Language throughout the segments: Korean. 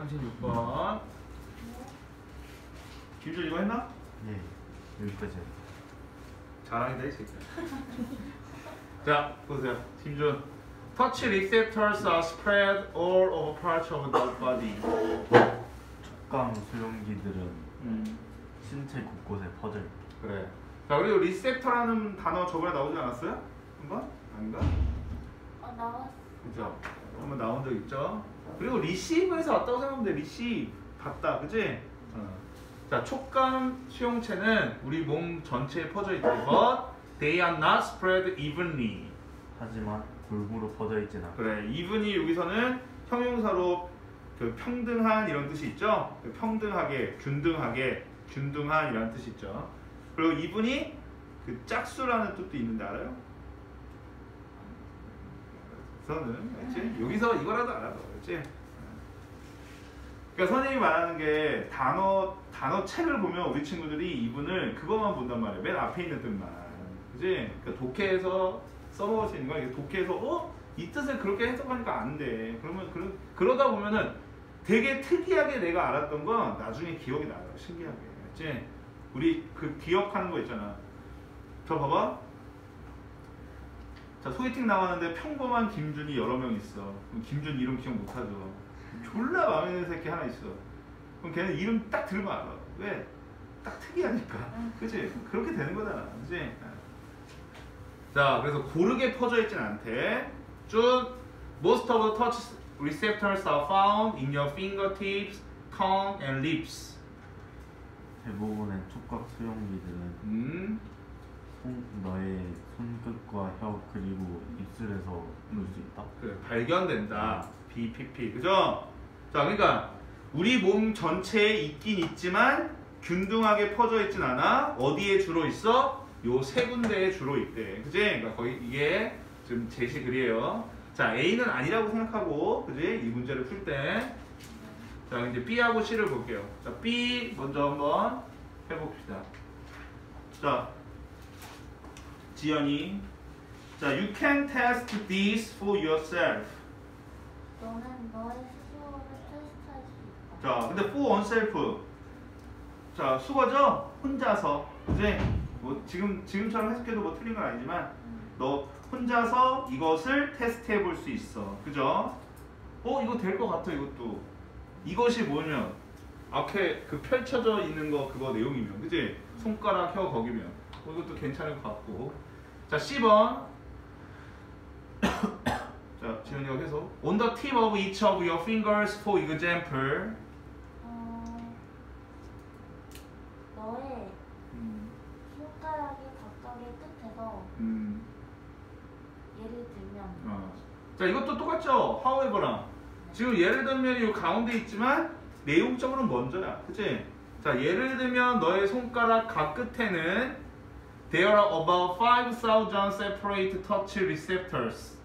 36번. 김준 이거 했나? 네, 여기까지. 자랑이다 이 새끼야. 자, 보세요. 김준. Touch receptors are spread all over parts of the body. 촉감 수용기들은 신체 곳곳에 퍼져 있다. 그래. 자, 그리고 리셉터라는 단어 저번에 나오지 않았어요? 한번? 아닌가? 나왔어. 그죠? 한번 나온 적 있죠? 그리고 리시브에서 왔다고 생각하면 돼. 리시브. 봤다. 그지? 자, 촉감 수용체는 우리 몸 전체에 퍼져 있대. But they are not spread evenly. 하지만 골고루 퍼져 있진 않고. 그래. even이 여기서는 형용사로 그 평등한 이런 뜻이 있죠? 그 평등하게, 균등하게, 균등한 이런 뜻이 있죠. 그리고 even이 그 짝수라는 뜻도 있는데 알아요? 그래서는 알지? 여기서 이거라도 알아. 알지? 그러니까 선생님이 말하는 게 단어 책을 보면 우리 친구들이 even을 그것만 본단 말이에요. 맨 앞에 있는 뜻만. 그지? 그러니까 독해에서 써먹을 수 있는 거야. 독해에서 이 뜻을 그렇게 해석하니까 안 돼. 그러면 그러다 보면은 되게 특이하게 내가 알았던 건 나중에 기억이 나요. 신기하게. 알지? 우리 그 기억하는 거 있잖아. 저 봐봐. 자, 소개팅 나가는데 평범한 김준이 여러 명 있어. 그럼 김준 이름 기억 못하죠. 졸라 마음에 드는 새끼 하나 있어. 그럼 걔는 이름 딱 들으면 알아. 왜? 딱 특이하니까. 그치? 그렇게 되는 거잖아. 그치? 자, 그래서 고르게 퍼져 있진 않대. 쭉 Most of the touch receptors are found in your fingertips, tongue, and lips. 대부분의 촉각 수용기들은 너의 손끝과 혀 그리고 입술에서 볼 수 있다. 그래, 발견된다. BPP. 그죠? 자, 그러니까 우리 몸 전체에 있긴 있지만 균등하게 퍼져 있진 않아. 어디에 주로 있어? 요 세 군데에 주로 있대. 그지? 그러니까 거의 이게 지금 제시글이에요. 자, A는 아니라고 생각하고, 그지? 이 문제를 풀 때. 자, 이제 B하고 C를 볼게요. 자, B 먼저 한번 해봅시다. 자, 지연이. 자, you can test this for yourself. 너는 너의 스스로를 테스트할 수 있다. 자, 근데 for oneself. 자, 수거죠? 혼자서. 그지? 뭐 지금처럼 해석해도 뭐 틀린 건 아니지만 너 혼자서 이것을 테스트해 볼 수 있어. 그죠? 이거 될 것 같아. 이것도. 이것이 뭐냐면 앞에 그 펼쳐져 있는 거 그거 내용이면. 그지? 손가락, 혀 거기면. 이것도 괜찮을 것 같고. 자, C번. 자, 지현이가 계속. On the tip of each of your fingers, for example. 너의 손가락이 각각의 끝에서 예를 들면 자, 이것도 똑같죠? however랑. 지금 예를 들면 이 가운데 있지만 내용적으로는 먼저야. 그치? 자, 예를 들면 너의 손가락 각 끝에는 there are about 5,000 separate touch receptors.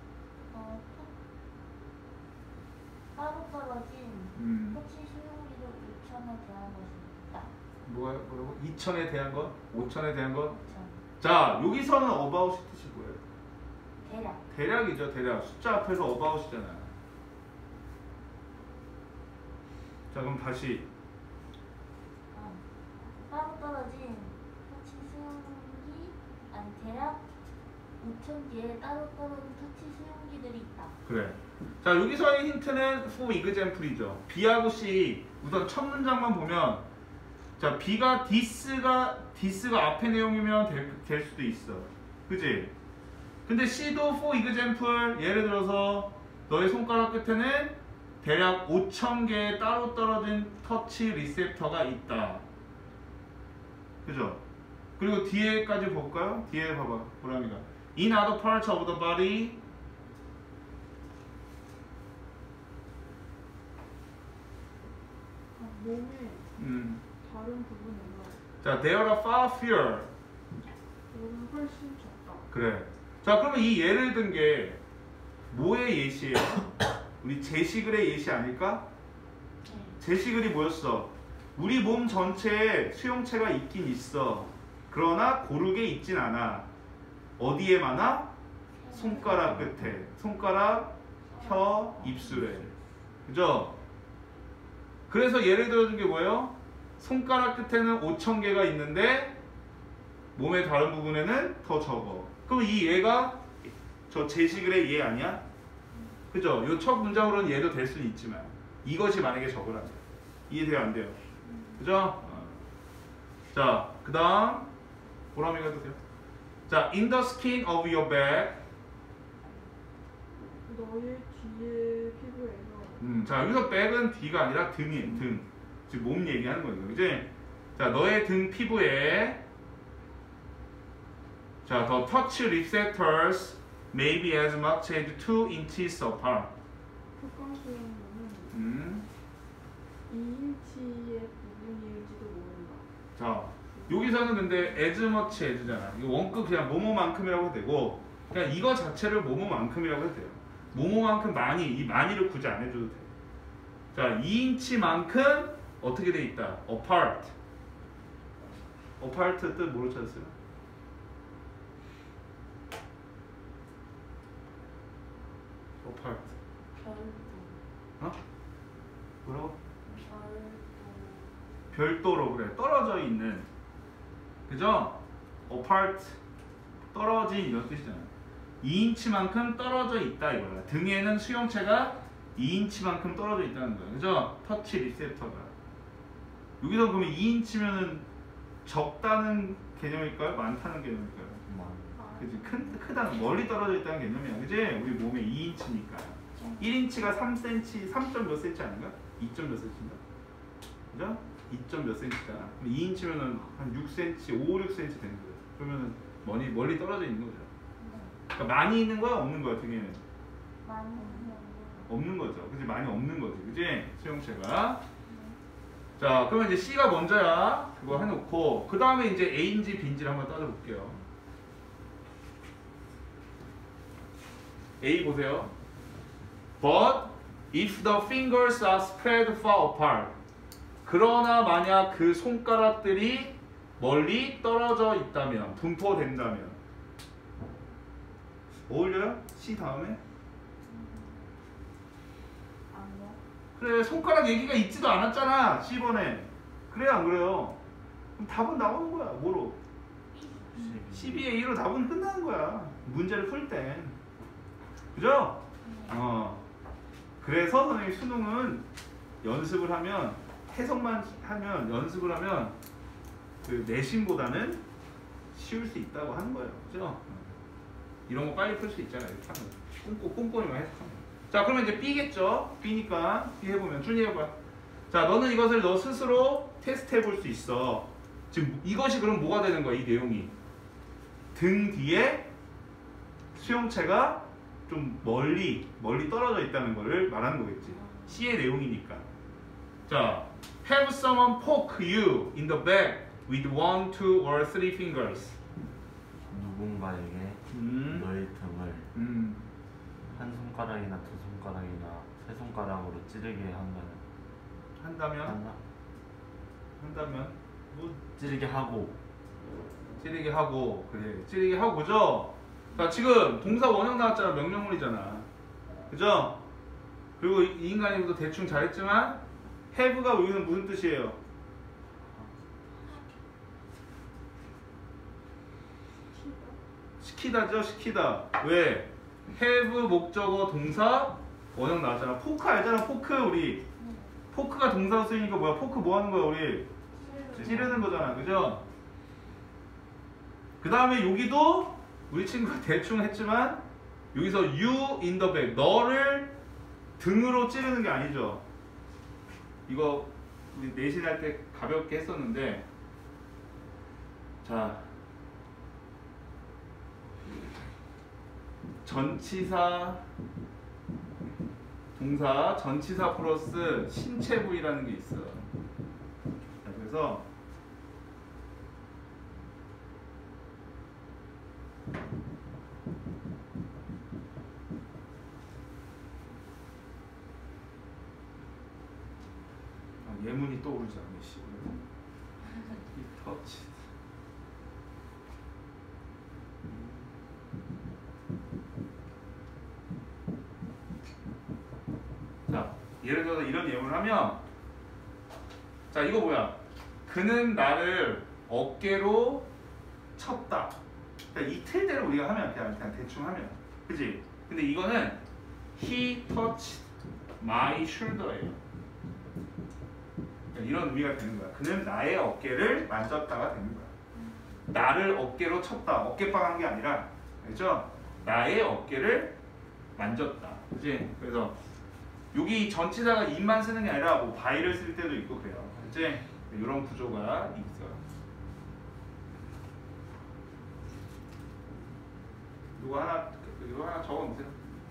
따로 떨어진 터치 수용기를 5,000에 대한 것이 있다. 뭐라고? 2,000에 대한 것? 5,000에 대한 것? 5,000. 자, 여기서는 about이 뜻이 뭐예요? 대략. 대략이죠, 대략. 숫자 앞에서 about이잖아요. 자, 그럼 다시. 따로 떨어진 터치 수용기, 아니 대략 5,000개의 따로 떨어진 터치 수용기들이 있다. 그래. 자, 여기서의 힌트는 for example이죠. B하고 C 우선 첫 문장만 보면 자, B가 this가 앞에 내용이면 될 수도 있어. 그지? 근데 C도 for example 예를 들어서 너의 손가락 끝에는 대략 5,000개의 따로 떨어진 터치 리셉터가 있다. 그죠? 그리고 뒤에까지 볼까요? 뒤에 봐봐. 보람이가 In other parts of the body 몸의 다른 부분에서 자, they are far fewer. 몸은 훨씬 적다. 그래. 자, 그러면 이 예를 든 게 뭐의 예시예요? 우리 제시글의 예시 아닐까? 제시글이 뭐였어? 우리 몸 전체에 수용체가 있긴 있어. 그러나 고르게 있진 않아. 어디에 많아? 손가락 끝에. 손가락, 혀, 입술에. 그죠? 그래서 예를 들어준 게 뭐예요? 손가락 끝에는 5,000개가 있는데 몸의 다른 부분에는 더 적어. 그럼 이 얘가 저 제시글의 얘 아니야? 그죠? 요 첫 문장으로는 얘도 될 수는 있지만 이것이 만약에 적으라면 이해돼요 안 돼요? 그죠? 자, 그 다음 보람이가 해도 돼요. 자, in the skin of your back. 너의 뒤에 피부에서. 자, 여기서 back은 뒤가 아니라 등이에요. 등. 지금 몸 얘기하는 거예요. 그지? 자, 너의 등 피부에 자, the touch receptors may be as much as 2 inches apart. 촉감 수용료는 2인치의 부분일지도 모른다. 자, 여기서는 근데 as much as잖아. 이거 원급 그냥 뭐뭐만큼이라고 해도 되고 그냥 이거 자체를 뭐뭐만큼이라고 해도 돼요. 뭐뭐만큼 많이, 이 많이를 굳이 안 해줘도 돼. 자, 2인치만큼 어떻게 돼 있다? apart. apart 뜻 뭐로 찾았어요? apart. 별도. 어? 뭐라고? 별도. 별도로 그래. 떨어져 있는. 그죠? apart. 떨어진 이런 뜻이잖아요. 2인치만큼 떨어져 있다 이거야. 등에는 수용체가 2인치만큼 떨어져 있다는 거야. 그죠? 터치 리셉터가. 여기서 그러면 2인치면은 적다는 개념일까요? 많다는 개념일까요? 그치? 크다는 멀리 떨어져 있다는 개념이야. 그지? 우리 몸에 2인치니까. 1인치가 3cm, 3점 몇 cm 아닌가? 2점 몇 cm인가? 그죠? 2점 몇 cm잖아. 2인치면은 한 6cm, 5, 6cm 되는 거야. 그러면은 멀리 떨어져 있는 거죠. 그러니까 많이 있는 거야, 없는 거야, 등에는? 많이 없는 거죠. 그치? 많이 없는 거지. 그치? 수용체가. 자, 그러면 이제 C가 먼저야. 그거 해놓고, 그 다음에 이제 A인지 B인지를 한번 따져볼게요. A 보세요. But if the fingers are spread far apart. 그러나 만약 그 손가락들이 멀리 떨어져 있다면, 분포된다면. 어울려요? C 다음에? 아니요. 그래, 손가락 얘기가 있지도 않았잖아. C번에. 그래요, 안 그래요? 그럼 답은 나오는 거야. 뭐로? 12의 2로 답은 끝나는 거야. 문제를 풀 땐. 그죠? 그래서 선생님 수능은 연습을 하면, 해석만 하면, 연습을 하면 그 내신보다는 쉬울 수 있다고 하는 거예요. 그죠? 이런 거 빨리 풀 수 있잖아요. 이렇게 하면. 꼼꼼히만 해석하면. 자, 그러면 이제 B겠죠? B니까 B 해보면 준이 해봐. 자, 너는 이것을 너 스스로 테스트 해볼 수 있어. 지금 이것이 그럼 뭐가 되는 거야? 이 내용이 등 뒤에 수용체가 좀 멀리 떨어져 있다는 거를 말하는 거겠지. C의 내용이니까. 자, have someone poke you in the back with 1, 2, or 3 fingers. 누군가에게 너의 등을 한 손가락이나 두 손가락이나 세 손가락으로 찌르게 한다면 뭐 찌르게 하고 그래, 찌르게 하고죠. 자, 지금 동사 원형 나왔잖아. 명령문이잖아. 그죠? 그리고 이 인간이도 대충 잘했지만 have가 여기는 무슨 뜻이에요? 시키다죠. 시키다. 왜? have 목적어 동사 원형 나왔잖아. 포크 알잖아. 포크 우리. 포크가 동사로 쓰이니까 뭐야? 포크 뭐 하는 거야 우리? 찌르는 거잖아. 그죠? 그 다음에 여기도 우리 친구가 대충 했지만 여기서 you in the back, 너를 등으로 찌르는 게 아니죠. 이거 우리 내신할 때 가볍게 했었는데, 자, 전치사 동사 전치사 플러스 신체 부위라는 게 있어. 자, 그래서 예문이 떠오르지 않네. 씨. 이 터치. 자, 예를 들어서 이런 예문을 하면 자 이거 뭐야? 그는 나를 어깨로 쳤다. 그러니까 이 틀대로 우리가 하면 그냥 대충 하면, 그지? 근데 이거는 he touched my shoulder예요. 그러니까 이런 의미가 되는 거야. 그는 나의 어깨를 만졌다가 되는 거야. 나를 어깨로 쳤다. 어깨빵한 게 아니라, 그죠? 나의 어깨를 만졌다. 그지? 그래서 여기 전치사가 in만 쓰는 게 아니라 뭐 by를 쓸 때도 있고 그래요. 그지? 이런 구조가 있어요. 이거 하나 적어놓으세요.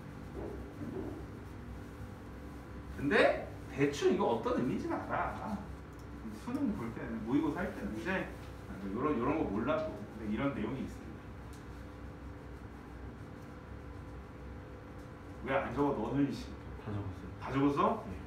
근데 대충 이거 어떤 의미인지는 알아. 수능 볼 때는 모의고사 할 때는 이제 이런 거 몰라도 근데 이런 내용이 있습니다. 왜 안 적어? 너는 씨. 다 적었어요. 다 적었어? 네.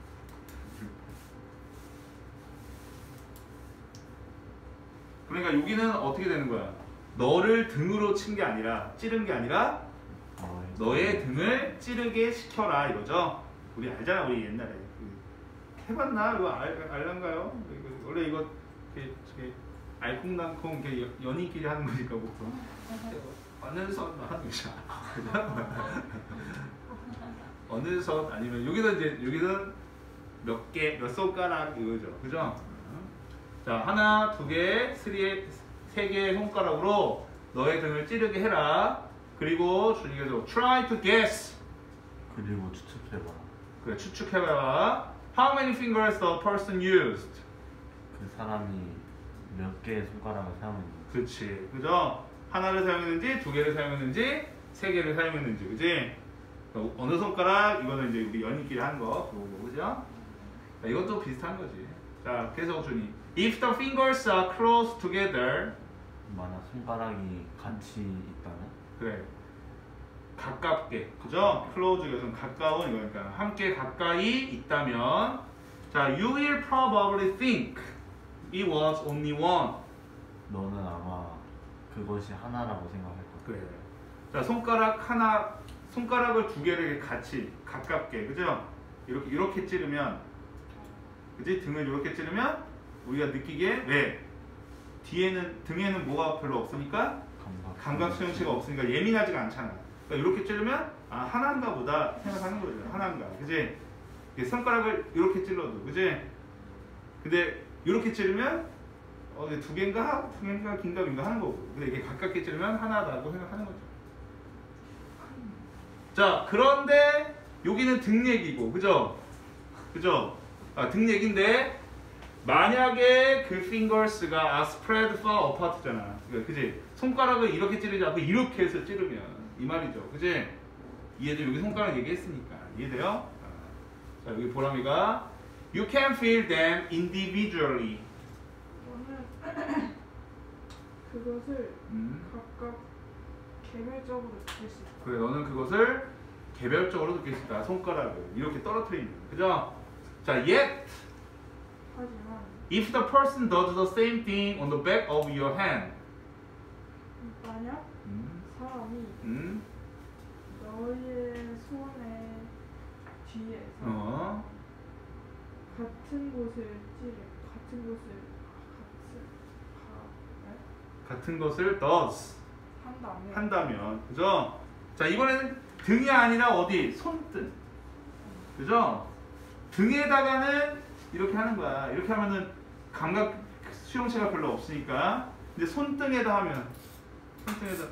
그러니까 여기는 어떻게 되는 거야? 너를 등으로 친 게 아니라 찌른 게 아니라 너의 등을 찌르게 시켜라 이거죠. 우리 알잖아. 우리 옛날에 해봤나? 이거 알란가요? 원래 이거 이렇게 알콩달콩 연인끼리 하는 거니까 보통 어느 선 하는 거잖아. 어느 선 아니면 여기는 몇 손가락 이거죠. 그죠? 자, 하나, 두 개, 세 개의 손가락으로 너의 등을 찌르게 해라. 그리고 주님께서 try to guess. 그리고 추측해봐. 그래, 추측해봐. How many fingers the person used? 그 사람이 몇 개의 손가락을 사용했는지. 그렇지, 그죠? 하나를 사용했는지, 두 개를 사용했는지, 세 개를 사용했는지, 그지? 어느 손가락? 이거는 이제 우리 연인끼리 하는 거, 그거고, 그죠? 자, 이것도 비슷한 거지. 자, 계속 준이. If the fingers are close together. 만약 손가락이 같이 있다면? 그래. 가깝게. 그죠? close가 가까운 이거니까. 함께 가까이 있다면. 자, you will probably think it was only one. 너는 아마 그것이 하나라고 생각할 거야. 그래. 자, 손가락을 두 개를 이렇게 같이 가깝게, 그죠? 이렇게 찌르면, 그지? 등을 이렇게 찌르면 우리가 느끼기에 왜? 등에는 뭐가 별로 없으니까 감각 수용체가 없으니까 예민하지가 않잖아. 그러니까 이렇게 찌르면 아 하나인가 보다 생각하는 거죠. 하나인가, 그지? 손가락을 이렇게 찔러도, 그지? 근데 이렇게 찌르면 두 개인가 긴가민가 하는 거고. 근데 이게 가깝게 찌르면 하나다고 생각하는 거죠. 자, 그런데 여기는 등 얘기고, 그죠? 그죠? 등 얘기인데 만약에 그 fingers가 spread far apart잖아. 그지? 손가락을 이렇게 찌르지 않고 이렇게 해서 찌르면 이 말이죠. 그지? 이해돼? 여기 손가락 얘기했으니까. 이해돼요? 자, 여기 보람이가 You can feel them individually. 저는 그것을 각각 개별적으로 느낄 수 있다. 그래, 너는 그것을 개별적으로 느낄 수 있다. 손가락을 이렇게 떨어뜨리는. 그죠? 자, yet 하지만 if the person does the same thing on the back of your hand. 만약 사람이 너의 손의 뒤에서 같은 것을 does 한다면, 그죠? 자, 이번에는 등이 아니라 어디? 손등. 그죠? 등에다가는 이렇게 하는 거야. 이렇게 하면은 감각 수용체가 별로 없으니까. 근데 손등에다 하면 손등에다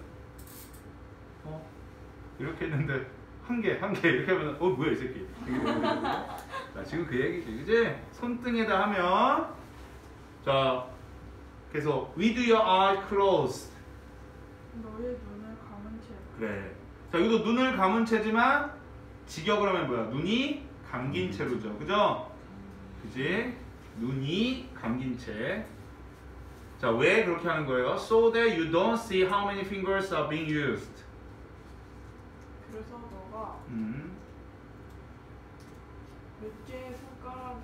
이렇게 했는데 한 개 이렇게 하면 뭐야 이 새끼. 자, 지금 그 얘기지, 그지? 손등에다 하면 자, 그래서 with your eyes closed. 너의 눈을 감은 채. 그래. 자, 여기도 눈을 감은 채지만 직역을 하면 뭐야? 눈이 감긴 채로죠, 그죠? 그지? 눈이 감긴 채. 자, 왜 그렇게 하는 거예요? So that you don't see how many fingers are being used. 그래서 너가 몇 개의 손가락이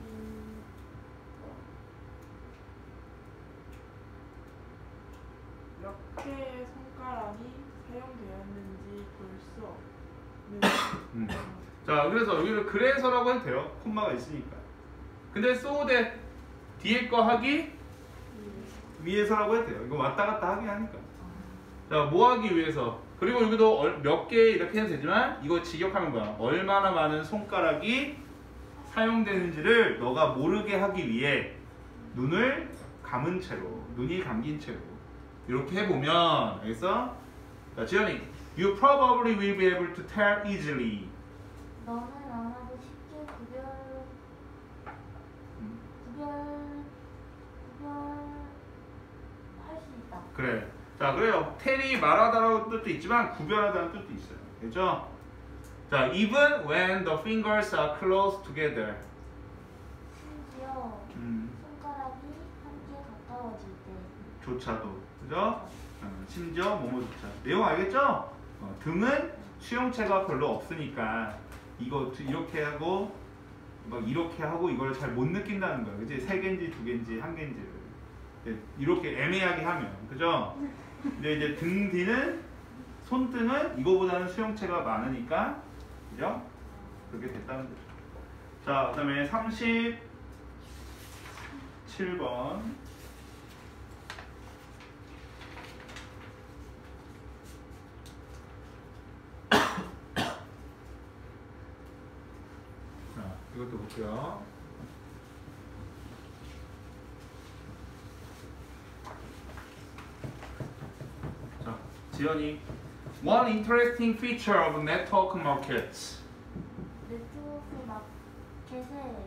몇 개의 손가락이 사용되었는지 볼 수 없는. 자, 그래서 여기를 그래서라고 해도 돼요. 콤마가 있으니까. 근데 so that 뒤에 거 하기 위해서라고 해도 돼요. 이거 왔다 갔다 하게 하니까. 자, 뭐 하기 위해서. 그리고 여기도 몇 개 이렇게 해도 되지만 이거 직역하는 거야. 얼마나 많은 손가락이 사용되는지를 너가 모르게 하기 위해 눈을 감은 채로, 눈이 감긴 채로 이렇게 해보면, 알겠어? 자, 지현이, You probably will be able to tell easily. 너는 아마도 쉽게 구별할 수 있다. 그래. 자, 그래요. tell이 말하다라는 뜻도 있지만 구별하다는 뜻도 있어요. 그죠? 자, even when the fingers are close together. 심지어 손가락이 함께 가까워질 때. 조차도. 그죠? 심지어 뭐뭐조차. 내용 알겠죠? 등은 수용체가 별로 없으니까 이거 이렇게 하고 막 이렇게 하고 이걸 잘 못 느낀다는 거야. 그지? 세 개인지 두 개인지 한 개인지를 이렇게 애매하게 하면. 그죠? 근데 이제 등 뒤는 손등은 이거보다는 수용체가 많으니까, 그죠? 그렇게 됐다는 거죠. 자, 그 다음에 37번. 자, 이것도 볼게요. 자, 지연이. One interesting feature of network markets. 네트워크 마켓의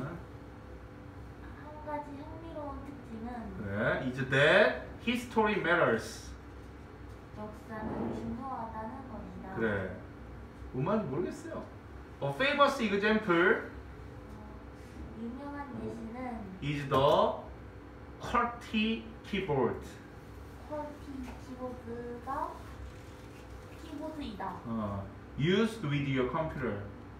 한 가지 흥미로운 특징은 그래, is that history matters. 역사는 중요하다는 것이다. 그래. 뭔 말인지 모르겠어요. A famous example 유명한 예시는 is the QWERTY keyboard. 퀄티 키보드가 키보드이다. Used with your computer.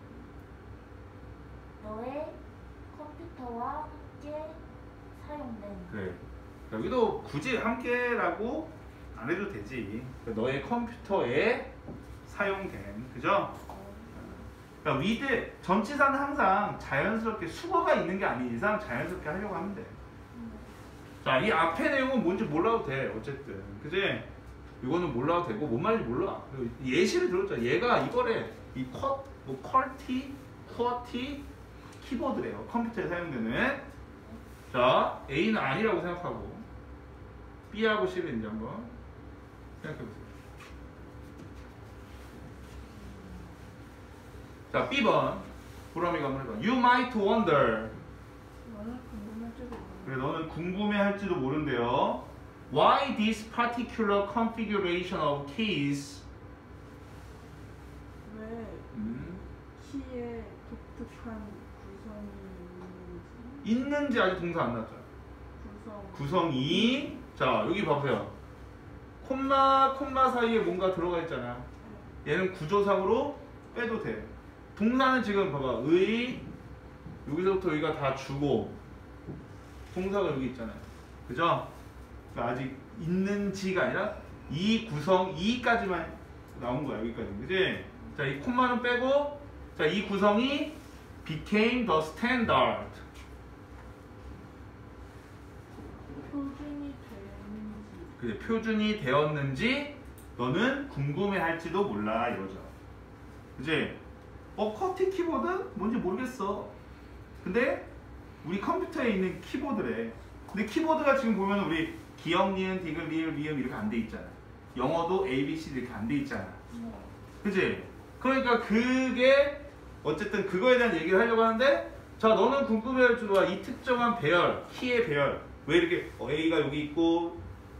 너의 컴퓨터와 함께 사용된. 그래. 여기도 굳이 함께라고 안 해도 되지. 너의 컴퓨터에 사용된, 그죠? 그러니까 with 전치사는 항상 자연스럽게 수거가 있는 게 아닌 이상 자연스럽게 하려고 하면 돼. 자, 이 앞에 내용은 뭔지 몰라도 돼. 어쨌든, 그지? 이거는 몰라도 되고 뭔 말인지 몰라. 예시를 들었잖아. 얘가 이거래. 이 QWERTY 키보드래요. 컴퓨터에 사용되는. 자, A는 아니라고 생각하고 B하고 C를 이제 한번 생각해보세요. 자, B번. 보람이가 한번 해봐. You might wonder. 너는 궁금할지도 몰라. 그래, 너는 궁금해할지도 모른대요. Why this particular configuration of keys? 왜 키에 독특한 구성이 있는지 아직 동사 안 나왔잖아. 구성이. 자, 여기 봐보세요. 콤마 사이에 뭔가 들어가 있잖아. 얘는 구조상으로 빼도 돼. 동사는 지금 봐봐. 여기서부터 여기가 다 주고 동사가 여기 있잖아요. 그죠? 그러니까 아직 있는지가 아니라 이 구성 이까지만 나온 거야. 여기까지. 그지? 자, 이 콤마는 빼고, 자, 이 구성이 became the standard. 표준이 되는지. 그래, 표준이 되었는지 너는 궁금해할지도 몰라 이거죠. 그지? 쿼티 키보드 뭔지 모르겠어. 근데 우리 컴퓨터에 있는 키보드래. 근데 키보드가 지금 보면 우리 기역, 니은, 디귿, 리을, 미음 이렇게 안 돼 있잖아. 영어도 A, B, C 이렇게 안 돼 있잖아. 그지? 그러니까 그게 어쨌든 그거에 대한 얘기를 하려고 하는데, 자, 너는 궁금해할지도 몰라. 이 특정한 배열, 키의 배열. 왜 이렇게 A가 여기 있고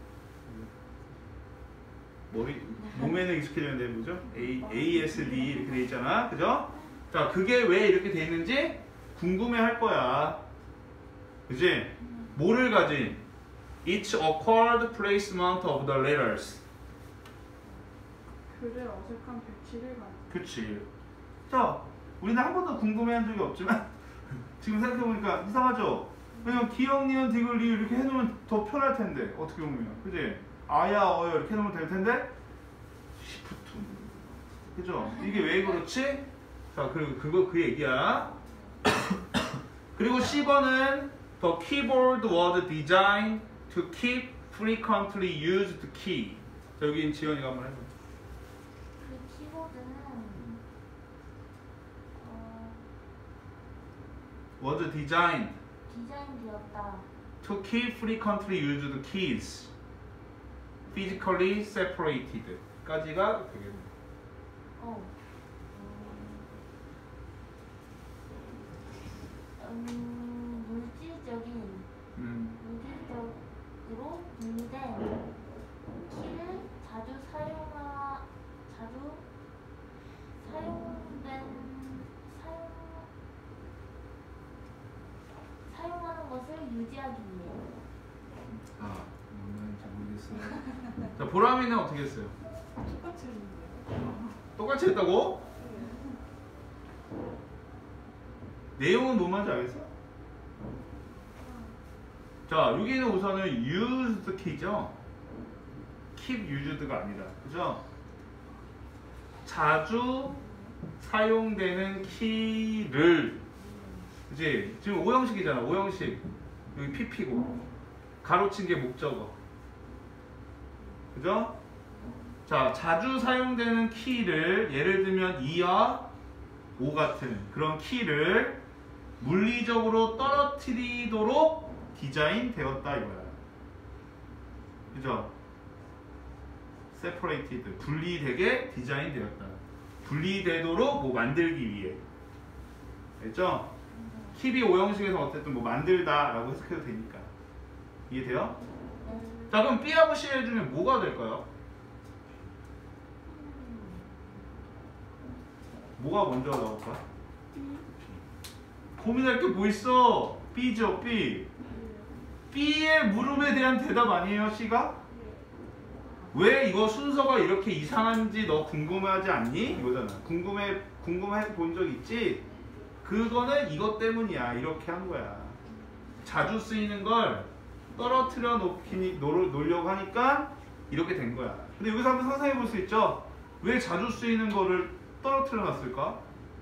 몸에는 익숙해졌는데 뭐죠? A, S, D 이렇게 돼 있잖아. 그죠? 자, 그게 왜 이렇게 돼 있는지 궁금해 할 거야. 그지? 뭐를 가진? Each acquired placement of the letters. 글의 어색한 배치를 가진. 그치. 자, 우리는 한 번도 궁금해한 적이 없지만 지금 생각해보니까 이상하죠? 왜냐면 기역, 니은, 디귿, 리을 이렇게 해놓으면 더 편할 텐데. 어떻게 보면. 그지? 아야, 어여 이렇게 해놓으면 될 텐데 시프트. 그죠? 이게 왜 그렇지? 자, 그리고 그 얘기야. 그리고 C번은 The keyboard was designed to keep frequently used key. 자, 여기 지연이가 한번 해봐. 그 키보드는 Was designed 디자인되었다. to keep frequently used keys physically separated 까지가 되겠네. 물질적으로 분리된 키를 자주 사용하는 것을 유지하기 위해. 뭔지 모르겠어요. 자, 보람이는 어떻게 했어요? 똑같이 했는데요. 똑같이 했다고? 내용은 뭔 말인지 알겠어? 자, 여기는 우선은 used key죠? keep used가 아니다. 그죠? 자주 사용되는 키를, 그치? 지금 오형식이잖아. 오형식. 여기 pp고 가로친 게 목적어. 그죠? 자, 자주 사용되는 키를, 예를 들면 2와 5 같은 그런 키를 물리적으로 떨어뜨리도록 디자인되었다 이거야. 그죠? separated, 분리되게 디자인되었다. 분리되도록 뭐 만들기 위해. 알죠? 킵이 오형식에서 어쨌든 뭐 만들다라고 해석해도 되니까. 이해돼요? 자, 그럼 B하고 C 중에 뭐가 될까요? 뭐가 먼저 나올까? 고민할 게 뭐 있어? B죠, B. B의 물음에 대한 대답 아니에요, C가? 왜 이거 순서가 이렇게 이상한지 너 궁금하지 않니? 이거잖아. 궁금해 본 적 있지? 그거는 이것 때문이야. 이렇게 한 거야. 자주 쓰이는 걸 떨어뜨려 놓으려고 하니까 이렇게 된 거야. 근데 여기서 한번 상상해 볼 수 있죠? 왜 자주 쓰이는 거를 떨어뜨려 놨을까?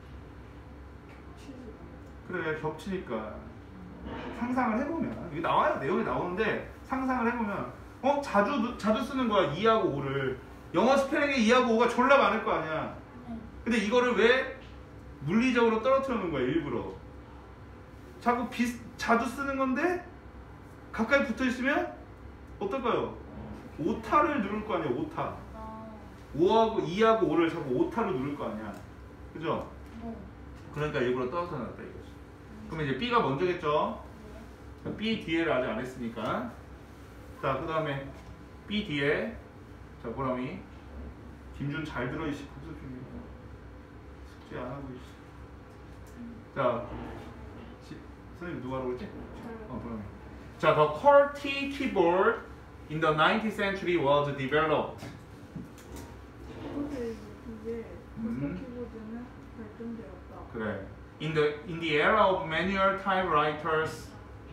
그래, 겹치니까. 상상을 해보면 이게 나와요. 내용이 나오는데 상상을 해보면 자주 쓰는 거야. 2하고 5를. 영어 스펠링에 2하고 5가 졸라 많을 거 아니야. 근데 이거를 왜 물리적으로 떨어뜨려 놓은 거야, 일부러. 자주 쓰는 건데 가까이 붙어 있으면 어떨까요? 오타를 누를 거 아니야, 오타. 2하고 5를 자꾸 오타로 누를 거 아니야. 그죠? 그러니까 일부러 떨어져 놨다 이거지. 그러면 이제 B가 먼저겠죠? B 뒤에를 아직 안 했으니까. 자, 그 다음에 B 뒤에. 자, 보람이. 김준 잘 들어, 이씨. 숙제 안 하고 있어. 자, 선생님 누가 하라고 그랬지? 보람이. 자, the QWERTY keyboard in the 19th century was developed. 근데 이게 버튼 키보드는 발전되었다. 그래. In the era of manual typewriters.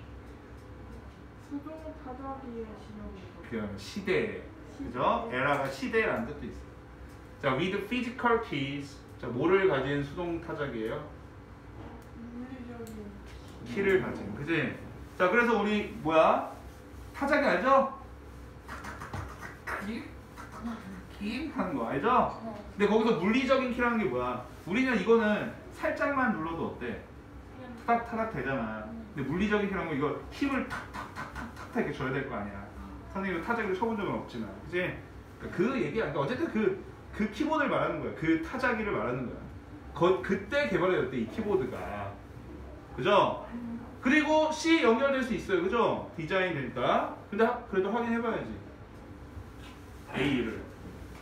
수동 타자기의 시험이고. 그 시대. 그죠? 에라가 시대라는 뜻도 있어. 자, with physical keys. 자, 뭐를 가진 수동 타자기예요? 물리적인 키를 가진. 그지? 자, 그래서 우리 뭐야? 타자기 알죠? 킥 하는 거 알죠? 근데 거기서 물리적인 키라는 게 뭐야? 우리는 이거는 살짝만 눌러도 어때? 타닥타닥 되잖아. 근데 물리적인 키라는 거 이거 힘을 탁탁탁탁탁 이렇게 줘야 될 거 아니야. 선생님은 타자기를 쳐본 적은 없지만, 그지? 그러니까 그 얘기야. 그러니까 어쨌든 그 키보드를 말하는 거야. 그 타자기를 말하는 거야. 그때 개발되었대, 이 키보드가. 그죠? 그리고 C 연결될 수 있어요. 그죠? 디자인 되니까. 근데 그래도 확인해봐야지. A를.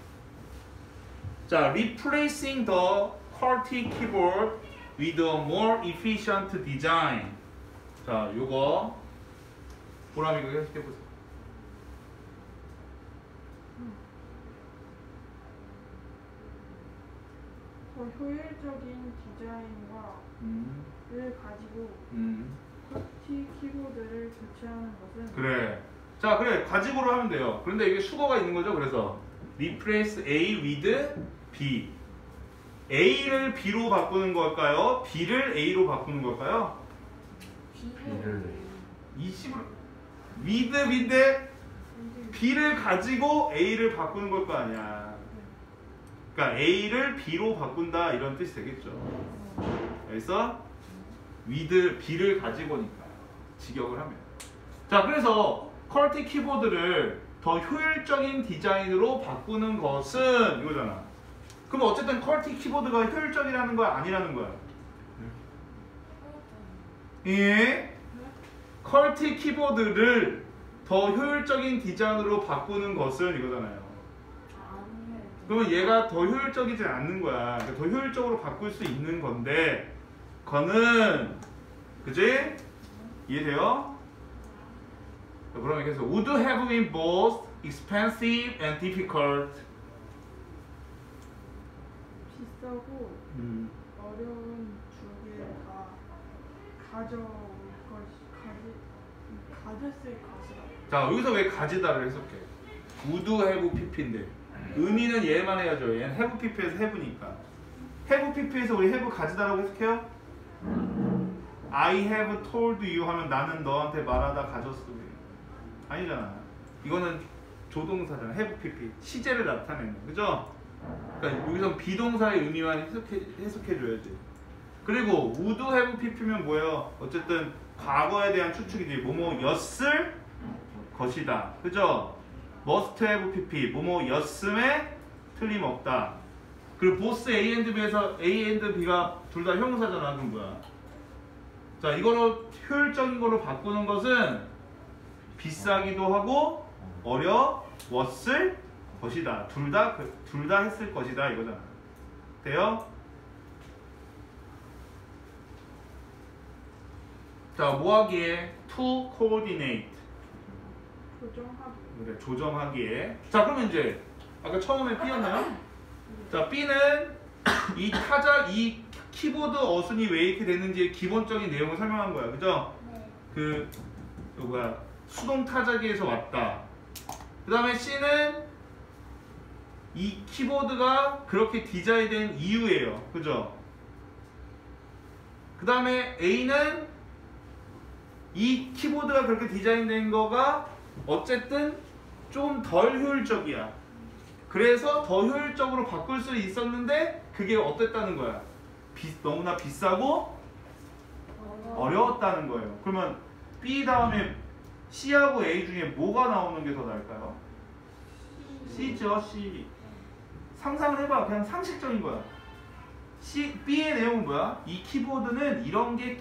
자, replacing the QWERTY keyboard with a more efficient design. 자, 요거 보람이 이거 해보세요. 더 효율적인 디자인과 를 가지고 QWERTY 키보드를 교체하는 것은 그래. 자, 그래. 가지고로 하면 돼요. 그런데 이게 수거가 있는 거죠. 그래서 replace A with B. A를 B로 바꾸는 걸까요? B를 A로 바꾸는 걸까요? B를 20으로 with인데 B를 가지고 A를 바꾸는 걸 거 아니야. 그러니까 A를 B로 바꾼다 이런 뜻이 되겠죠. 그래서 with B를 가지고니까 직역을 하면. 자, 그래서 컬티 키보드를 더 효율적인 디자인으로 바꾸는 것은 이거잖아. 그럼 어쨌든 컬티 키보드가 효율적이라는 거야, 아니라는 거야? 예? 컬티 키보드를 더 효율적인 디자인으로 바꾸는 것은 이거잖아요. 그러면 얘가 더 효율적이지 않는 거야. 그러니까 더 효율적으로 바꿀 수 있는 건데, 거는, 그지? 이해돼요? 그러면 계속 would have been both expensive and difficult. 비싸고 어려운 두 개 다 가졌을 것이다. 자, 여기서 왜 가지다를 해석해? would have pp인데 의미는 얘만 해야죠. 얘는 have pp에서 have니까. have pp에서 우리 have 가지다라고 해석해요? I have told you 하면 나는 너한테 말하다 가졌어. 아니잖아. 이거는 조동사잖아. have pp. 시제를 나타내는 거. 그죠? 그러니까 여기서 비동사의 의미만 해석해줘야지. 그리고 would have pp면 뭐예요? 어쨌든 과거에 대한 추측이지. 뭐뭐였을 것이다. 그죠? must have pp. 뭐뭐였음에 틀림없다. 그리고 both A and B에서 A and B가 둘 다 형용사잖아. 그럼 뭐야? 자, 이거로 효율적인 거로 바꾸는 것은 비싸기도 하고 어려웠을 것이다. 둘 다 했을 것이다 이거잖아. 돼요? 자, 뭐 하기에? to coordinate. 조정하기. 그래, 조정하기에. 자, 그러면 이제 아까 처음에 B였나요? 자, B는 이 키보드 어순이 왜 이렇게 됐는지 기본적인 내용을 설명한 거야. 그죠? 네. 뭐야? 수동 타자기에서 왔다. 그 다음에 C는 이 키보드가 그렇게 디자인된 이유예요. 그죠? 그 다음에 A는 이 키보드가 그렇게 디자인된 거가 어쨌든 좀 덜 효율적이야. 그래서 더 효율적으로 바꿀 수 있었는데 그게 어땠다는 거야? 너무나 비싸고 어려웠다는 거예요. 그러면 B 다음에 C하고 A 중에 뭐가 나오는 게 더 나을까요? C죠, C. 상상을 해봐. 그냥 상식적인 거야. B의 내용은 뭐야? 이 키보드는 이런 게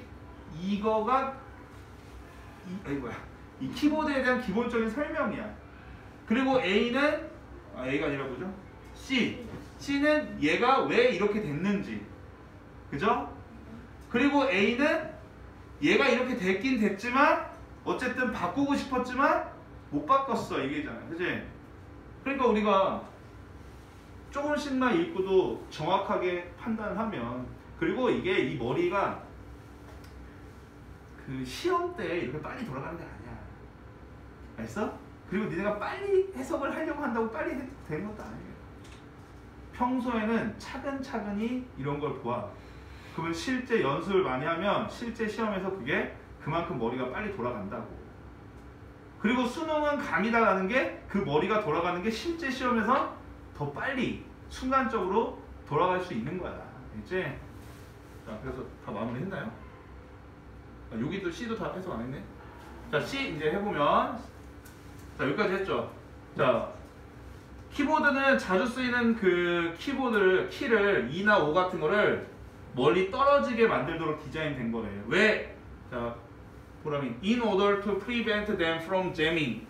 이 키보드에 대한 기본적인 설명이야. 그리고 A는 A가 아니라 뭐죠? C는 얘가 왜 이렇게 됐는지. 그죠? 그리고 A는 얘가 이렇게 됐긴 됐지만 어쨌든 바꾸고 싶었지만 못 바꿨어. 이게잖아. 그지? 그러니까 우리가 조금씩만 읽고도 정확하게 판단하면, 그리고 이게 이 머리가 그 시험 때 이렇게 빨리 돌아가는 게 아니야. 알았어? 그리고 니네가 빨리 해석을 하려고 한다고 빨리 되는 것도 아니에요. 평소에는 차근차근히 이런 걸 보아. 그러면 실제 연습을 많이 하면 실제 시험에서 그게 그만큼 머리가 빨리 돌아간다고. 그리고 수능은 감이다라는 게 그 머리가 돌아가는 게 실제 시험에서 더 빨리 순간적으로 돌아갈 수 있는 거야. 알겠지? 자, 그래서 다 마무리 했나요? 여기도 C도 다 해석 안 했네. 자, C 이제 해보면, 자, 여기까지 했죠. 자, 키보드는 자주 쓰이는 그 키를 2나 5 같은 거를 멀리 떨어지게 만들도록 디자인된 거래요. 왜? 자, 보라민. In order to prevent them from jamming.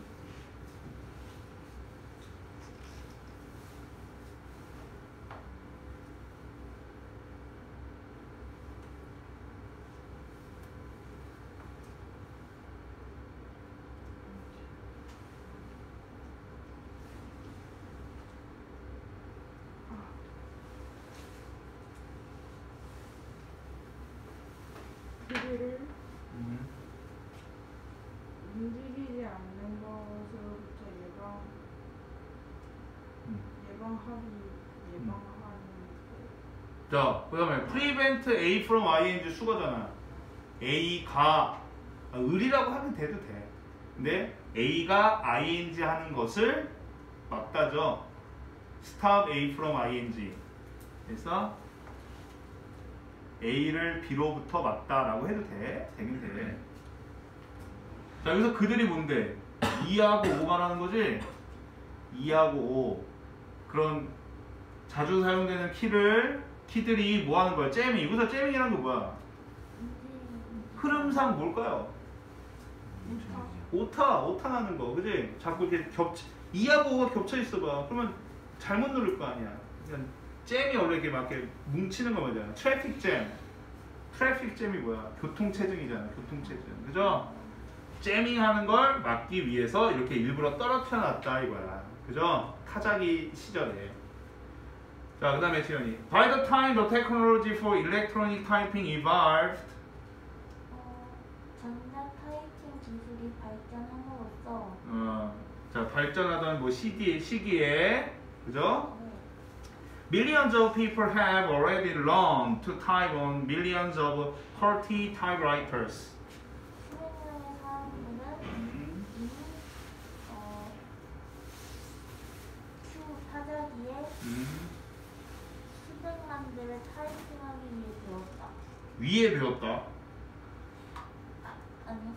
그들을 움직이지 않는 것으로부터 예방하는 자, 그 다음에 prevent A from ing 수거잖아. A가 을이라고 하면 돼도 돼. 근데 A가 ing 하는 것을 맞다죠. Stop A from ing. 그래서 A를 B로부터 맞다라고 해도 돼. 되긴 돼. 자, 여기서 그들이 뭔데? 2하고 5가 라는 거지? 2하고 5. 그런 자주 사용되는 키들이 뭐 하는 거야? 잼밍. 여기서 잼밍이라는 게 뭐야? 흐름상 뭘까요? 오타 나는 거. 그지? 자꾸 이렇게 2하고 5가 겹쳐 있어 봐. 그러면 잘못 누를 거 아니야. 그러니까 잼이 원래 이렇게 막 이렇게 뭉치는 거 말이야. 트래픽 잼이 뭐야? 교통체증이잖아. 교통체증. 그죠? 잼밍하는 걸 막기 위해서 이렇게 일부러 떨어뜨려 놨다 이거야. 그죠? 타자기 시절에. 자, 그 다음에 지연이. By the time the technology for electronic typing evolved. 전자 타이핑 기술이 발전함으로써 자, 발전하던 뭐 시기에, 그죠? 네. Millions of people have already learned to type on millions of QWERTY typewriters. 수백 명의 사람들은 이미 큐 타자기에 수백만 대를 타이핑하기 위해 배웠다. 위에 배웠다. 아니요.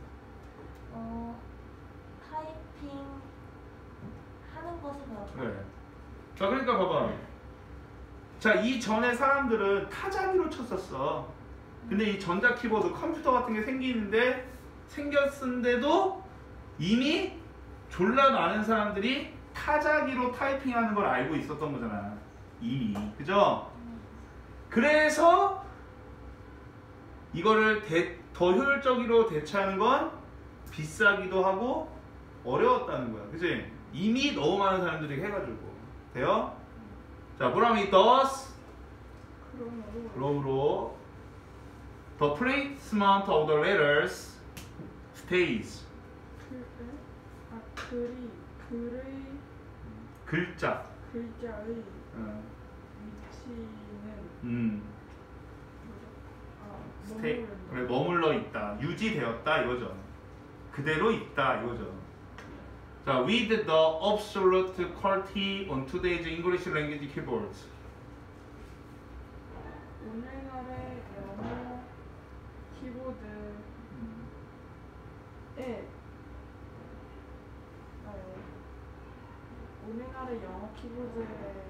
타이핑 하는 것을 배웠다. 네. 자, 그러니까 봐봐. 자, 이 전에 사람들은 타자기로 쳤었어. 근데 이 전자 키보드 컴퓨터 같은 게 생겼는데도 이미 졸라 많은 사람들이 타자기로 타이핑하는 걸 알고 있었던 거잖아. 이미. 그죠? 그래서 이거를 더 효율적으로 대체하는 건 비싸기도 하고 어려웠다는 거야. 그치? 이미 너무 많은 사람들이 해가지고. 돼요? 자, 보람이 thus 그러므로 the placement of the letters stays. 글의 글자. 글자의 어. 위치는 stay. 그래, 머물러 있다. 유지되었다 이거죠. 그대로 있다 이거죠. 자, with the absolute quality on today's English language keyboards. 오늘날의 영어 키보드에 오늘날의 영어 키보드의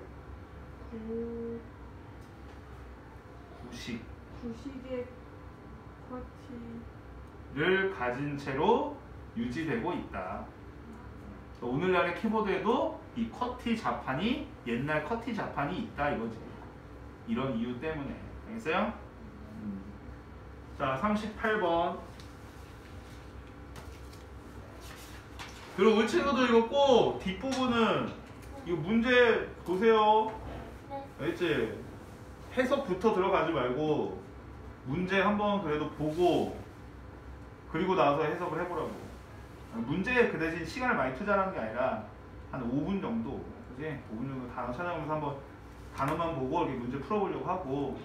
구식의 를 가진 채로 유지되고 있다. 오늘날의 키보드에도 이 쿼티 자판이 옛날 쿼티 자판이 있다 이거지. 이런 이유 때문에. 알겠어요? 자, 38번. 그리고 우리 친구들 이거 꼭 뒷부분은 이거 문제 보세요. 네. 알겠지? 해석부터 들어가지 말고 문제 한번 그래도 보고 그리고 나서 해석을 해보라고. 문제에 그 대신 시간을 많이 투자하는 게 아니라 한 5분 정도, 그지? 5분 정도 단어 찾아보면서 한번 단어만 보고 이렇게 문제 풀어보려고 하고.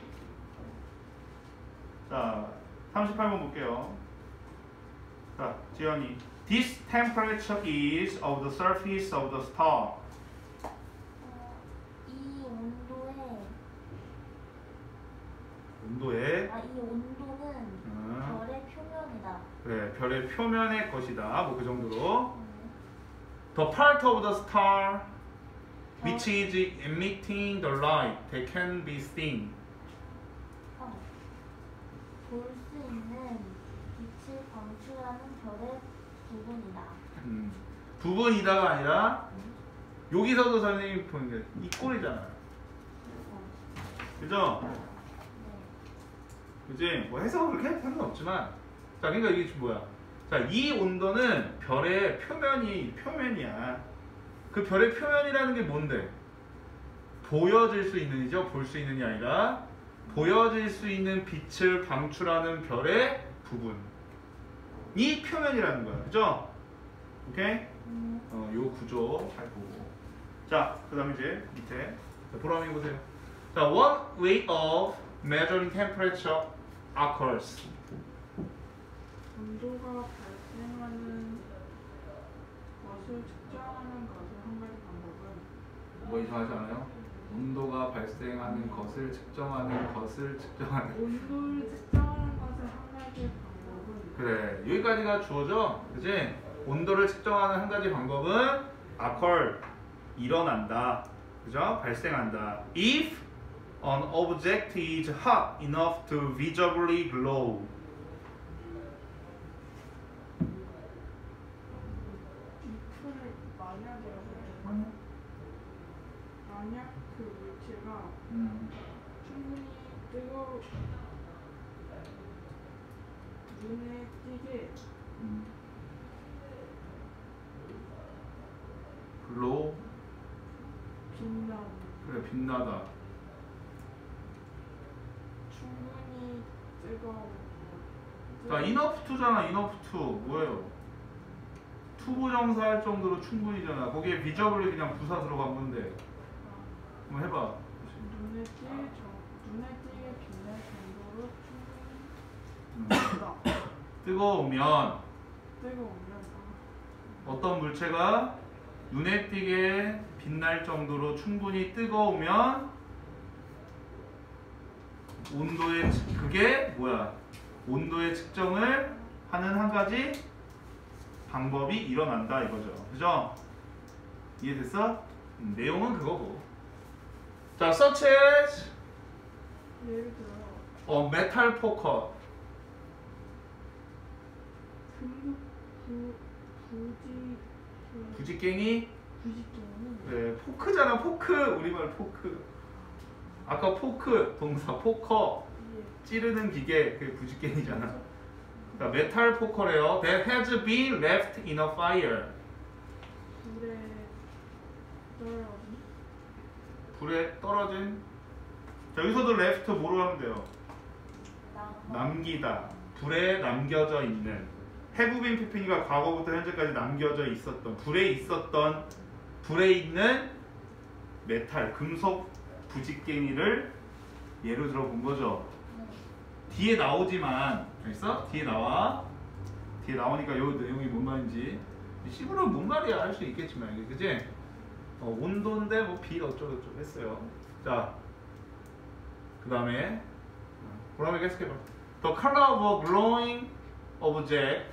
자, 38번 볼게요. 자, 지연이. This temperature is of the surface of the star. 이 온도에 이 온도는 별의 표면이다. 그래, 별의 표면의 것이다. 뭐 그 정도로. The part of the star which is emitting the light that can be seen. 볼 수 있는 빛을 방출하는 별의 부분이다. 부분이다가 아니라 여기서도 선생님이 보는 게 이 꼴이잖아. 그죠? 그지? 뭐 해석을 그렇게 할 필요는 없지만, 자, 그러니까 이게 뭐야? 자, 이 온도는 별의 표면이야. 그 별의 표면이라는 게 뭔데? 보여질 수 있는이죠. 볼 수 있는이 아니라 보여질 수 있는 빛을 방출하는 별의 부분. 이 표면이라는 거야. 그죠? 오케이? 요 구조 잘 보고. 자, 그 다음에 이제 밑에. 자, 보라미 보세요. 자, one way of measuring temperature occurs. 온도가 발생하는 것을 측정하는 것의 한 가지 방법은 뭐 이상하지 않아요? 온도가 발생하는 것을 측정하는 것을 측정하는. 온도를 측정하는 것의 한 가지 방법은 그래, 여기까지가 주어져. 그지? 온도를 측정하는 한 가지 방법은 occur, 일어난다. 그죠? 발생한다. If an object is hot enough to visibly glow. if를 만약 그 물체가 충분히 눈에 띄게 glow. 빛나는 그래, 빛나다. 충분히 뜨거운 자, enough to잖아. enough to. 뭐예요? to 부정사할 정도로 충분히잖아. 거기에 visibly 그냥 부사 들어간 건데. 한번 해봐. 눈에 띄게 빛날 정도로 충분히 뜨거우면 뜨거우면 어떤 물체가 눈에 띄게 빛날 정도로 충분히 뜨거우면 그게 뭐야? 온도의 측정을 하는 한 가지 방법이 일어난다 이거죠. 그죠? 이해됐어? 내용은 그거고. 자, such as 예를 들어 metal poker. 부지깽이. 네, 포크잖아. 포크. 우리말 포크. 아까 포크 동사 포커. 찌르는 기계. 그게 부지깽이잖아. 자, 메탈 포커래요. That has been left in a fire. 불에 떨어진. 자, 여기서도 left 뭐로 하면 돼요? 남기다. 불에 남겨져 있는. have been pp가 과거부터 현재까지 남겨져 있었던, 불에 있는 메탈, 금속 부직갱이를 예로 들어 본 거죠. 뒤에 나오지만, 알겠어? 뒤에 나와. 뒤에 나오니까 요 내용이 뭔 말인지. 식으로 뭔 말이야 할 수 있겠지만, 이게 그지? 온도인데 뭐 빛 어쩌고저쩌고 했어요. 자, 그 다음에 계속해봐. The color of a glowing object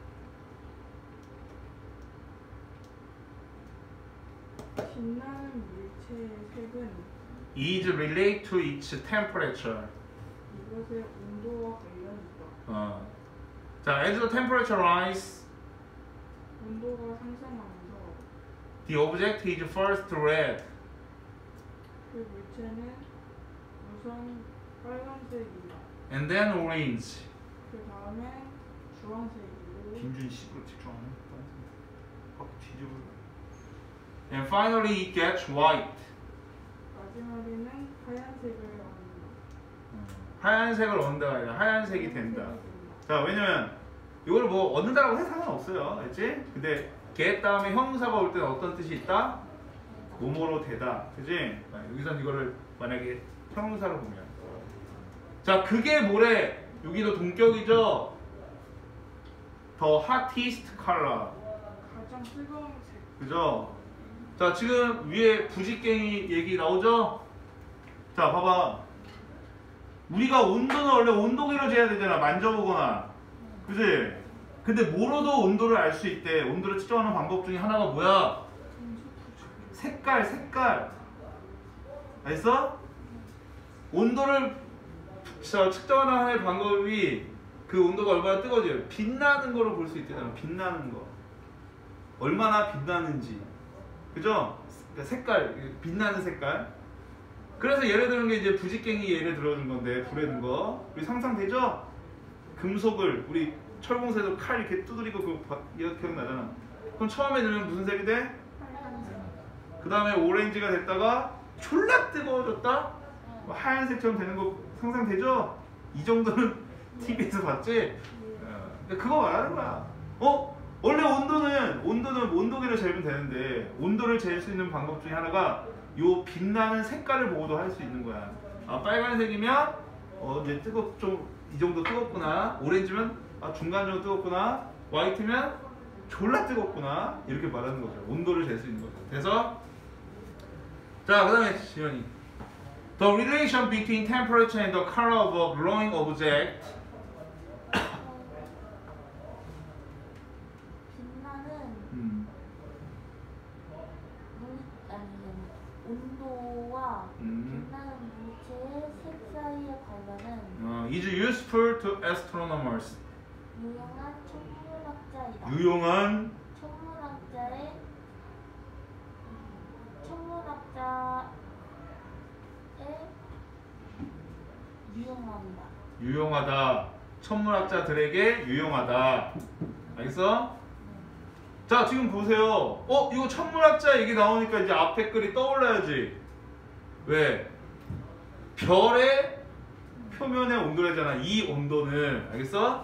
빛나는 물체의 색은 is related to its temperature. 이것의 온도와 관련있다. 자, as the temperature rises, 온도가 상승하면서 the object is first red. 그 물체는 우선 빨간색이다. And then orange. 그 다음에 주황색이고 김준 씨로 집중하네. 확 뒤집어. And finally it gets white. 마지막에는 하얀색을 얻는다. 하얀색을 얻는다가 아니라 하얀색이 된다. 자, 왜냐면 이걸 뭐 얻는다라고 해서 상관없어요. 알지? 근데 get 다음에 형용사가 올 때는 어떤 뜻이 있다? 뭐뭐로 되다. 그지? 여기선 이거를 만약에 형용사로 보면. 자, 그게 뭐래? 여기도 동격이죠? The hottest color. 가장 뜨거운 색. 그죠? 자, 지금 위에 부직갱이 얘기 나오죠? 자, 봐봐. 우리가 온도는 원래 온도계로 재야 되잖아. 만져보거나. 그지? 근데 뭐로도 온도를 알 수 있대. 온도를 측정하는 방법 중에 하나가 뭐야? 색깔. 알겠어? 온도를 측정하는 하나의 방법이 그 온도가 얼마나 뜨거워져요. 빛나는 거로 볼 수 있대잖아. 빛나는 거. 얼마나 빛나는지. 그죠? 그러니까 색깔, 빛나는 색깔. 그래서 예를 드는 게 이제 부직갱이 예를 들어준 건데, 불에 든 거. 우리 상상되죠? 금속을, 우리 철공사에서 칼 이렇게 두드리고 이렇게 기억나잖아. 그럼 처음에 넣으면 무슨 색이 돼? 그 다음에 오렌지가 됐다가 졸라 뜨거워졌다? 뭐 하얀색처럼 되는 거 상상되죠? 이 정도는 TV에서 봤지? 근데 그거 말하는 거야. 원래 온도는 온도계로 재면 되는데 온도를 잴 수 있는 방법 중에 하나가 요 빛나는 색깔을 보고도 할 수 있는 거야. 빨간색이면 이제 좀 이 정도 뜨겁구나. 오렌지면 중간 정도 뜨겁구나. 화이트면 졸라 뜨겁구나. 이렇게 말하는 거죠. 온도를 잴 수 있는 거죠. 그래서 자, 그다음에 지현이. The relation between temperature and the color of a glowing object. 빛나는 온도와 빛나는 물체의 색 사이의 관련은 is useful to astronomers. 유용한 천문학자이다. 유용한 천문학자의 유용합니다. 유용하다. 천문학자들에게 유용하다. 알겠어? 자, 지금 보세요. 이거 천문학자 얘기 나오니까 이제 앞에 글이 떠올라야지. 왜? 별의 표면의 온도래잖아. 이 온도는, 알겠어?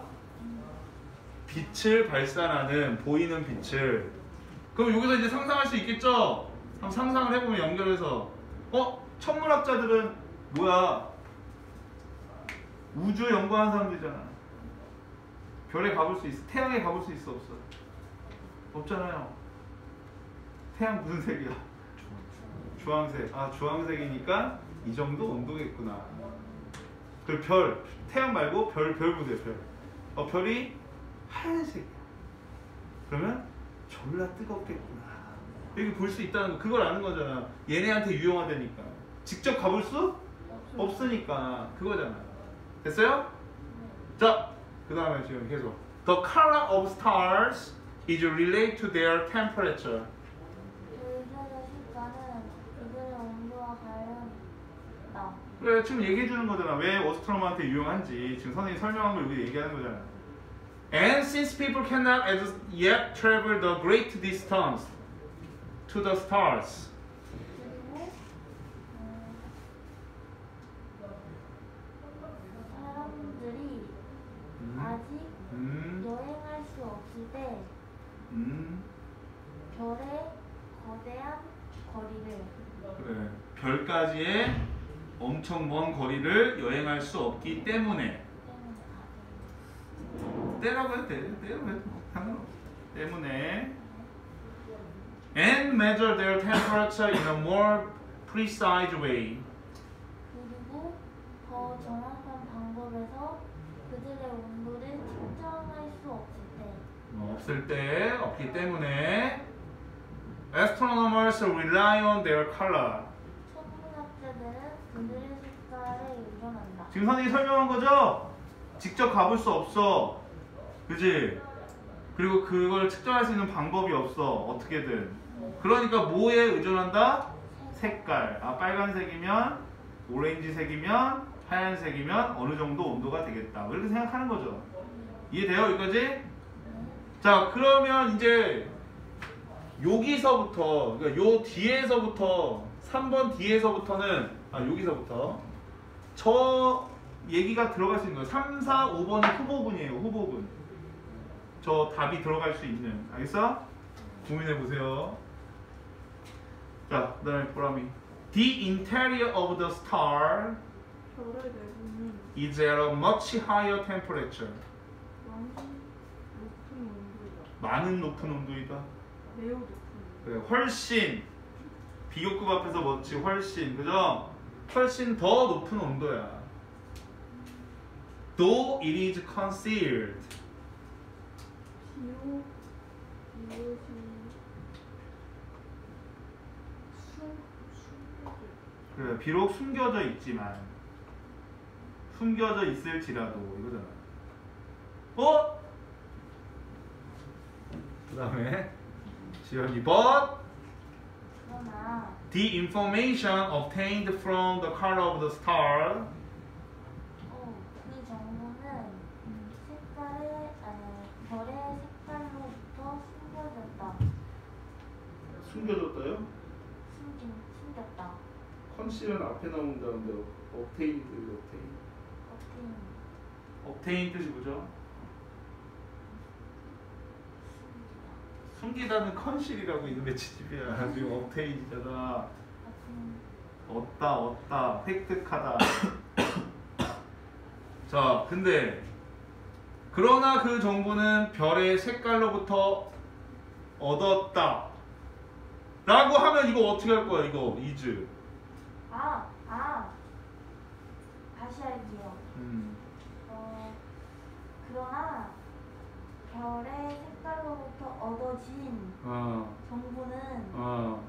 빛을 발산하는, 보이는 빛을. 그럼 여기서 이제 상상할 수 있겠죠? 한번 상상을 해보면 연결해서. 천문학자들은 뭐야? 우주 연구하는 사람들이잖아. 별에 가볼 수 있어? 태양에 가볼 수 있어? 없어? 없잖아요. 태양 무슨 색이야? 주황색. 주황색이니까 이 정도 온도겠구나. 그리고 별, 태양 말고 별 보세요. 별. 별이 하얀색이야. 그러면 졸라 뜨겁겠구나. 이렇게 볼 수 있다는 거, 그걸 아는 거잖아. 얘네한테 유용하다니까. 직접 가볼 수 없으니까 그거잖아. 됐어요? 자, 그 다음에 지금 계속. The color of stars is related to their temperature. 별들의 색깔은 그들의 온도와 관련있다. 그래, 지금 얘기해 주는 거잖아. 왜 어스트로놈한테 유용한지. 지금 선생님이 설명한 걸 여기 얘기하는 거잖아. And since people cannot as yet travel the great distance to the stars. 그리고 사람들이 아직 여행할 수 없을 때 별의 거대한 거리를 그래, 별까지의 엄청 먼 거리를 여행할 수 없기 때문에. 때라고 해도 돼. 때라고 해도 상관없어. 때문에. And measure their temperature in a more precise way. 그리고 더 정확한 방법에서 그들의 온도를 측정할 수 없을 때 없기 때문에 astronomers rely on their color. 천문학자들은 그들의 색깔에 의존한다. 지금 선생님이 설명한 거죠? 직접 가볼 수 없어. 그지? 그리고 그걸 측정할 수 있는 방법이 없어. 어떻게든. 그러니까 뭐에 의존한다? 색깔. 빨간색이면, 오렌지색이면, 하얀색이면 어느 정도 온도가 되겠다. 이렇게 생각하는 거죠. 이해돼요? 여기까지? 자, 그러면 이제 여기서부터, 그러니까 요 뒤에서부터 3번 뒤에서부터는 여기서부터 저 얘기가 들어갈 수 있는 거예요. 3, 4, 5번은 후보군이에요. 후보군. 저 답이 들어갈 수 있는. 알겠어? 고민해 보세요. 자, 그 다음에 보람이. The interior of the star 별의 내부는 is at a much higher temperature. 많은 높은 온도이다. 많은 높은 온도이다. 매우 높은 온도. 그래, 훨씬. 비교급 앞에서 멋지 훨씬. 그죠? 훨씬 더 높은 온도야. Though it is concealed. 이것이 그래, 비록 숨겨져 있지만 숨겨져 있을지라도 이거잖아. 그 다음에 지연이 but 그러나 the information obtained from the color of the star 그 정보는 별의 색깔로부터 숨겨졌다요? 숨겼다. 컨실은 앞에 나온다는데 obtained 뜻이 뭐죠? 숨기다는 컨실이라고 이놈의 지집이야. 지금 obtain이잖아. 얻다, 획득하다. 자, 근데 그러나 그 정보는 별의 색깔로부터 얻었다. 라고 하면 이거 어떻게 할 거야? 이거 이즈. 다시 할게요. 그러나 별의 색깔로부터 얻어진 정보는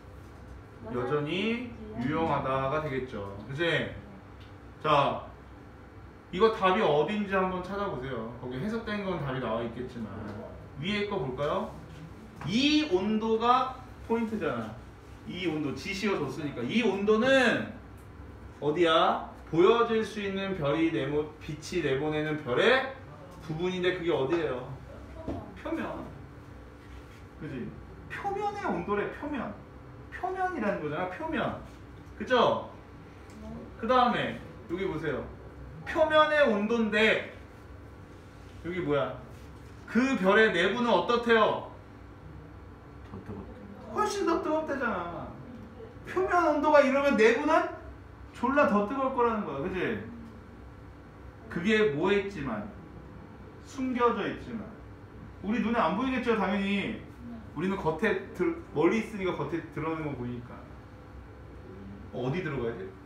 여전히 유용하다가 되겠죠. 그치? 자, 이거 답이 어딘지 한번 찾아보세요. 거기 해석된 건 답이 나와 있겠지만 위에 거 볼까요? 이 온도가 포인트잖아. 이 온도 지시어 줬으니까 이 온도는 어디야? 보여질 수 있는 빛이 내보내는 별의 부분인데 그게 어디예요? 표면. 그지? 표면의 온도래. 표면이라는 거잖아. 표면. 그죠? 그 다음에 여기 보세요. 표면의 온도인데 여기 뭐야? 그 별의 내부는 어떻대요? 더 뜨겁다. 훨씬 더 뜨겁대잖아. 표면 온도가 이러면 내부는 졸라 더 뜨거울 거라는 거야. 그지? 그게 뭐에 있지만 숨겨져 있지만 우리 눈에 안 보이겠죠 당연히. 우리는 겉에 멀리 있으니까 겉에 드러나는 거 보이니까. 어디 들어가야 돼?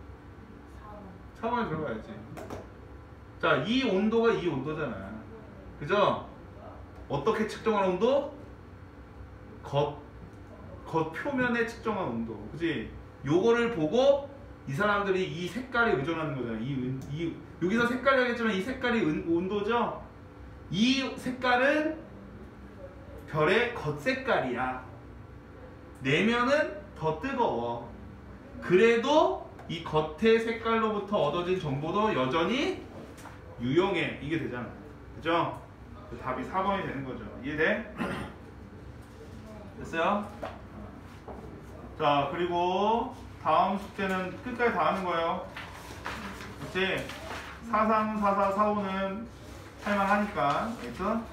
4번에 들어가야지. 자, 이 온도가 이 온도잖아. 그죠? 어떻게 측정한 온도? 겉 표면에 측정한 온도. 그지? 요거를 보고 이 사람들이 이 색깔에 의존하는 거잖아. 여기서 색깔이 하겠지만 이 색깔이 온도죠? 이 색깔은 별의 겉색깔이야. 내면은 더 뜨거워. 그래도 이 겉의 색깔로부터 얻어진 정보도 여전히 유용해. 이게 되잖아. 그죠? 답이 4번이 되는 거죠. 이해돼? 됐어요? 자, 그리고 다음 숙제는 끝까지 다 하는 거예요. 그치? 43, 44, 45는 할만하니까. 알겠어?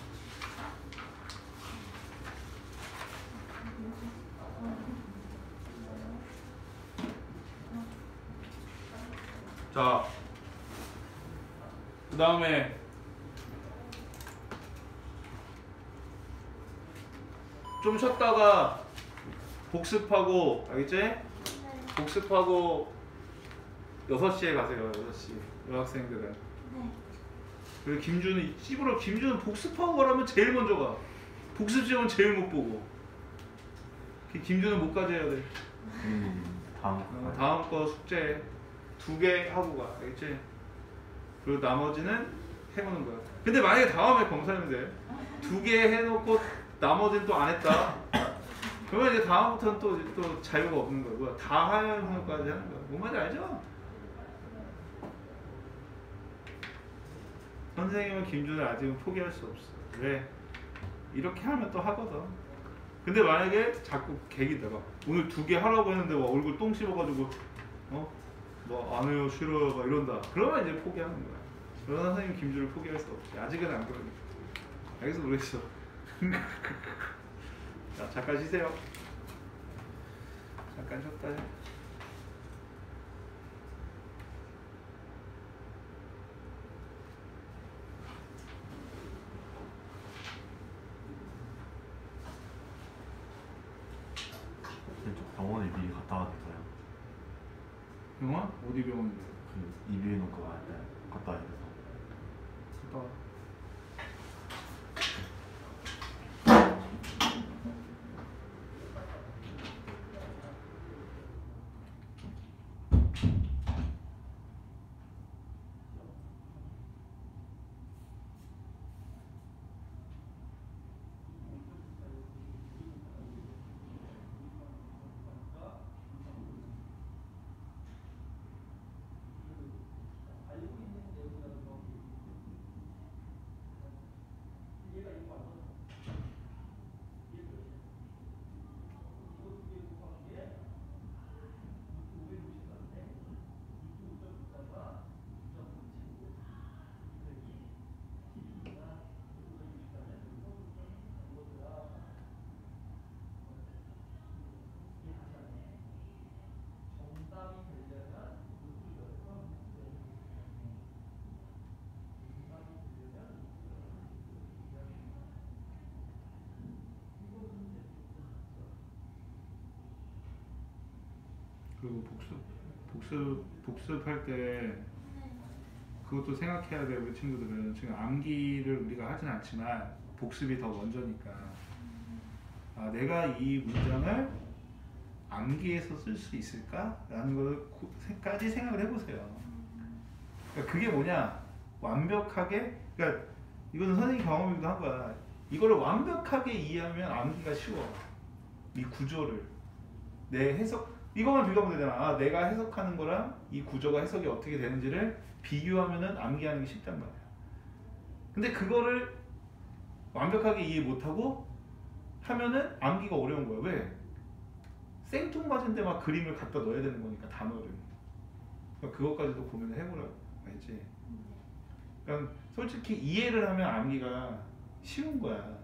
자, 그 다음에 좀 쉬었다가 복습하고, 알겠지? 복습하고 6시에 가세요. 6시 여학생들은. 그리고 김준은 복습하고 가라면 제일 먼저 가. 복습 시험은 제일 못 보고. 김준은 못 가지 해야 돼. 다음 거 숙제 2개 하고 가. 알겠지? 그리고 나머지는 해보는 거야. 근데 만약에 다음에 검사하면 돼. 2개 해놓고 나머지는 또 안 했다. 그러면 이제 다음부터는 또 자유가 없는 거야. 뭐야? 다 하는 것까지 하는 거야. 뭔 말인지 알죠? 선생님은 김준을 아직은 포기할 수 없어. 왜? 이렇게 하면 또 하거든. 근데 만약에 자꾸 개기다가 오늘 2개 하라고 했는데 막 얼굴 똥 씹어가지고 뭐 안 해요 싫어요 막 이런다. 그러면 이제 포기하는 거야. 그러나 선생님 김준을 포기할 수 없지. 아직은 안 그러니까. 알겠어 모르겠어. 자, 잠깐 쉬세요. 잠깐 쉬었다 해. 저 병원에 미리 갔다 왔어요. 병원? 어디 병원인데? 그 이비인후과 갔다 와야 돼서. 갔다 와. 알고 있는 그리고 복습할 때 그것도 생각해야 돼요. 우리 친구들은 지금 암기를 우리가 하진 않지만 복습이 더 먼저니까 아, 내가 이 문장을 암기해서 쓸 수 있을까라는 것까지 생각을 해보세요. 그러니까 그게 뭐냐 완벽하게 그러니까 이거는 선생님 경험이기도 한 거야. 이거를 완벽하게 이해하면 암기가 쉬워. 이 구조를 내 해석 이것만 비교하면 되잖아. 아, 내가 해석하는 거랑 이 구조가 해석이 어떻게 되는지를 비교하면은 암기하는 게 쉽단 말이야. 근데 그거를 완벽하게 이해 못하고 하면은 암기가 어려운 거야. 왜? 생뚱맞은데 막 그림을 갖다 넣어야 되는 거니까 단어를. 그러니까 그것까지도 고민을 해보라고 알지? 그러니까 솔직히 이해를 하면 암기가 쉬운 거야.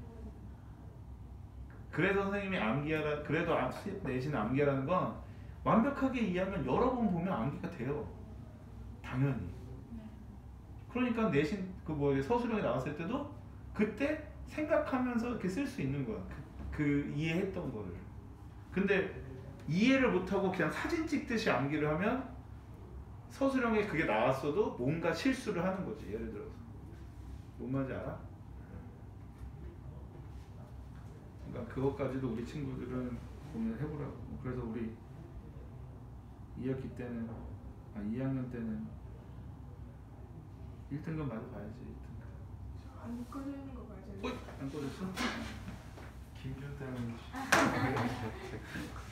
그래서 선생님이 암기하라, 그래도 내신 암기하라는 건 완벽하게 이해하면 여러 번 보면 암기가 돼요. 당연히. 그러니까 내신 서술형이 나왔을 때도 그때 생각하면서 이렇게 쓸 수 있는 거야. 그 이해했던 거를. 근데 이해를 못하고 그냥 사진 찍듯이 암기를 하면 서술형에 그게 나왔어도 뭔가 실수를 하는 거지. 예를 들어서. 뭔 말인지 알아? 그러니까 그것까지도 우리 친구들은 고민을 해보라고. 그래서 우리 2학기 때는 2학년 때는 1등급 마저 봐야지. 1등급. 안 꺼져 있는 거 맞아요? 안 꺼졌어? 김준 때문에